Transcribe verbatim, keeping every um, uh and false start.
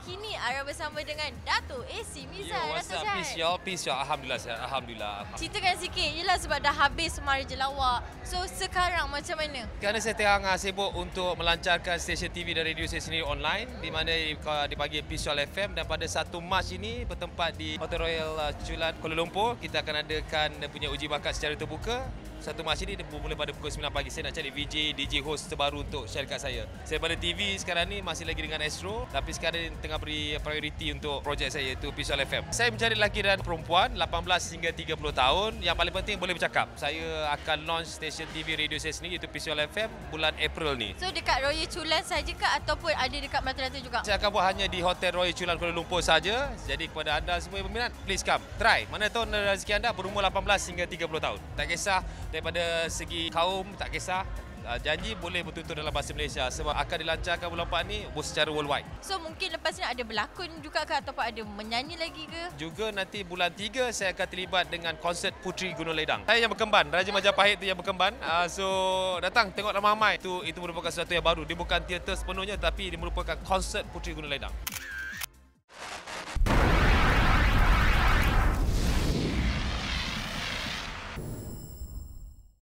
kini anda bersama dengan Dato' A C Mizan. Yo, what's up? Peace y'all, peace y'all. Alhamdulillah, sihat. Alhamdulillah. Ceritakan sikit, yelah sebab dah habis Maraja Lawak. So sekarang macam mana? Kerana saya tengah sibuk untuk melancarkan stesen T V dan radio saya sendiri online, di mana dipanggil Peace Y'all F M, dan pada satu Mac ini bertempat di Hotel Royal Chulan Kuala Lumpur. Kita akan adakan punya uji bakat secara terbuka. Satu Mac ini bermula pada pukul sembilan pagi. Saya nak cari V J, D J host terbaru untuk share kat saya. Saya pada T V sekarang ni masih lagi dengan Astro, tapi sekarang tengah beri prioriti untuk projek saya, iaitu Peace Y'all F M. Saya mencari lelaki dan perempuan lapan belas hingga tiga puluh tahun. Yang paling penting boleh bercakap. Saya akan launch stesen T V radio saya sendiri, iaitu Peace Y'all F M, bulan April ni. So dekat Royal Chulan saja ke ataupun ada dekat Matarata juga? Saya akan buat hanya di Hotel Royal Chulan Kuala Lumpur saja. Jadi kepada anda semua yang berminat, please come. Try. Mana tahu rezeki anda berumur lapan belas hingga tiga puluh tahun. Tak kisah daripada segi kaum, tak kisah. Janji boleh bertutur dalam bahasa Malaysia sebab akan dilancarkan bulan empat ni secara worldwide. So mungkin lepas ni ada berlakon juga ke ataupun ada menyanyi lagi ke? Juga nanti bulan tiga saya akan terlibat dengan konsert Puteri Gunung Ledang. Saya yang berkemban, Raja Majapahit tu yang berkemban. Uh, so datang tengok ramai-ramai. Itu itu merupakan sesuatu yang baru. Dia bukan teater sepenuhnya tapi dia merupakan konsert Puteri Gunung Ledang.